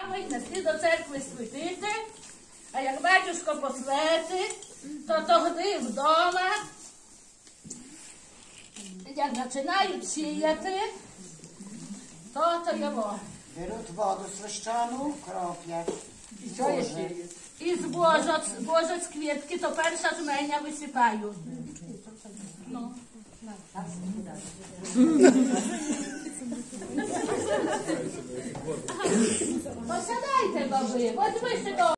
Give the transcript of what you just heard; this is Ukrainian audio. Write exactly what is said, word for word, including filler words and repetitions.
Нести до церкви святити, а як батюшко посвети, то тоді вдома, як починають сіяти, то то його. Беруть воду священу, кроплять. І що є ще? І з божоць, божоць квітки, то перша жменя висипають. Ну. Посадайте, баби, от ви ще